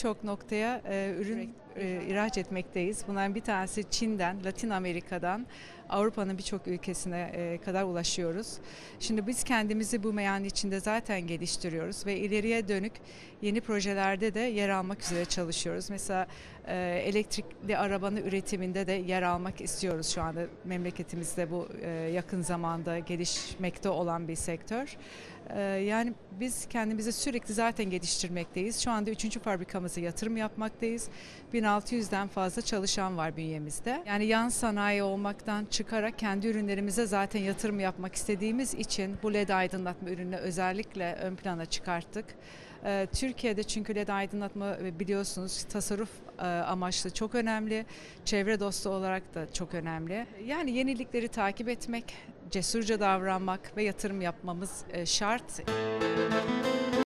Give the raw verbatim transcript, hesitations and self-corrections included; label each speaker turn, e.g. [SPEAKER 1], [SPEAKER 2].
[SPEAKER 1] birçok noktaya e, ürün e, ihraç etmekteyiz. Bunların bir tanesi Çin'den, Latin Amerika'dan Avrupa'nın birçok ülkesine e, kadar ulaşıyoruz. Şimdi biz kendimizi bu meyanın içinde zaten geliştiriyoruz ve ileriye dönük yeni projelerde de yer almak üzere çalışıyoruz. Mesela e, elektrikli arabanın üretiminde de yer almak istiyoruz şu anda memleketimizde, bu e, yakın zamanda gelişmekte olan bir sektör. E, yani biz kendimizi sürekli zaten geliştirmekteyiz. Şu anda üçüncü fabrikamıza yatırım yapmaktayız. bin altı yüzden fazla çalışan var bünyemizde. Yani yan sanayi olmaktan çıkarak kendi ürünlerimize zaten yatırım yapmak istediğimiz için bu led aydınlatma ürünü özellikle ön plana çıkarttık. Türkiye'de çünkü led aydınlatma biliyorsunuz tasarruf amaçlı çok önemli, çevre dostu olarak da çok önemli. Yani yenilikleri takip etmek, cesurca davranmak ve yatırım yapmamız şart.